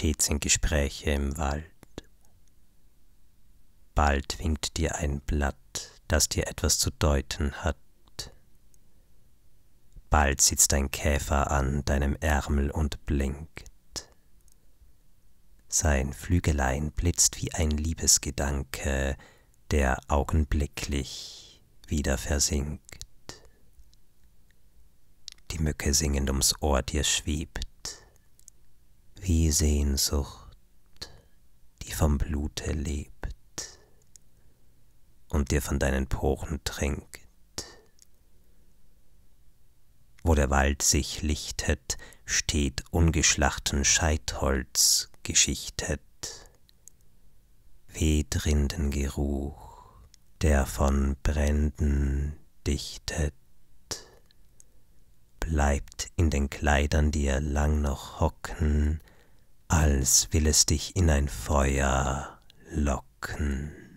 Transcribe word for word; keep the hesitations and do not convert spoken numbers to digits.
stets sind Gespräche im Wald. Bald winkt dir ein Blatt, das dir etwas zu deuten hat. Bald sitzt ein Käfer an deinem Ärmel und blinkt. Sein Flügelein blitzt wie ein Liebesgedanke, der augenblicklich wieder versinkt. Die Mücke singend ums Ohr dir schwebt, wie Sehnsucht, die vom Blute lebt und dir von deinen Poren trinkt. Wo der Wald sich lichtet, steht ungeschlachten Scheitholz geschichtet, weht Rindengeruch, der von Bränden dichtet, bleibt in den Kleidern dir lang noch hocken, als will es dich in ein Feuer locken.